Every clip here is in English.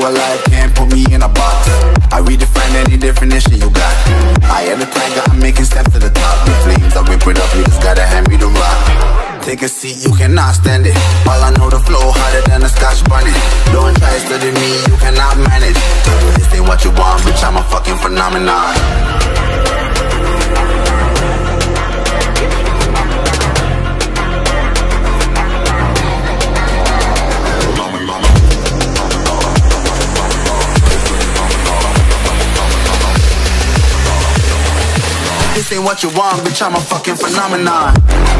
but life can't put me in a box. I redefine any definition you got. I am the tiger, I'm making steps to the top. The flames, I whip it up, you just gotta hand me the rock. Take a seat, you cannot stand it. All I know, the flow harder than a Scotch bonnet. Don't try to study me, you cannot manage. This ain't what you want, bitch, I'm a fucking phenomenon. This ain't what you want, bitch, I'm a fucking phenomenon.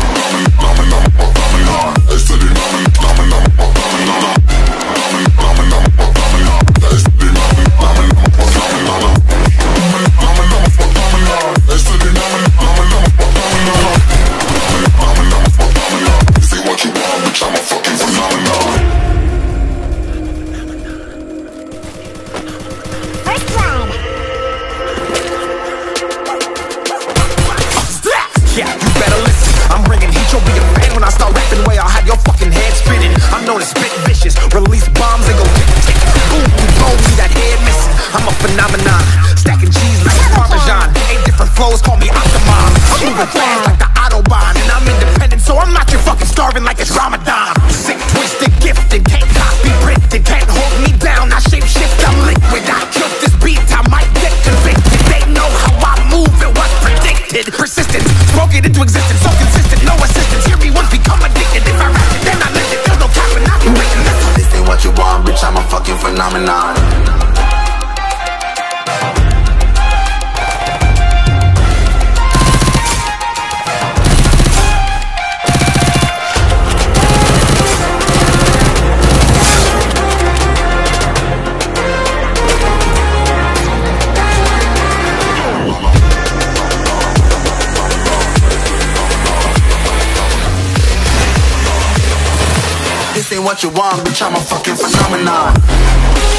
Yeah, you better listen. I'm bringing heat, you'll be a fan when I start rapping. Way I'll have your fucking head spinning. I'm known as spit vicious, release bombs and go tick tick. Boom, boom, see that head missing. I'm a phenomenon, stacking cheese like Parmesan. 8 different flows, call me Octomom. I'm moving fast like the Autobahn, and I'm independent, so I'm not your fucking starving like it's Ramadan. Sick, twisted, gifted, can't copy, printed, can't hold me down. I shape shift, I'm liquid. I killed this beat, I might get convicted. They know how I move, it was predicted. Persistent, spoke it into existence, so consistent, no assistance. Hear me once, become addicted. If I rap it, then I live it. Feel no cap, and I be waiting. This ain't what you want, bitch, I'm a fucking phenomenon. This ain't what you want, bitch, I'm a fucking phenomenon.